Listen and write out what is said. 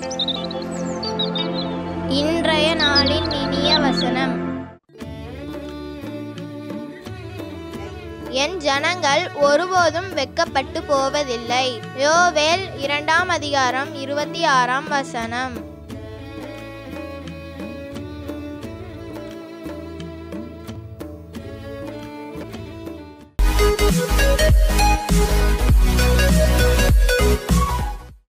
இன்றைய நாளின் இனிய வசனம். என் ஜனங்கள் ஒருபோதும் வெட்கப்பட்டு போவதில்லை. யோவேல் 2ஆம் அதிகாரம் 26ஆம் வசனம்.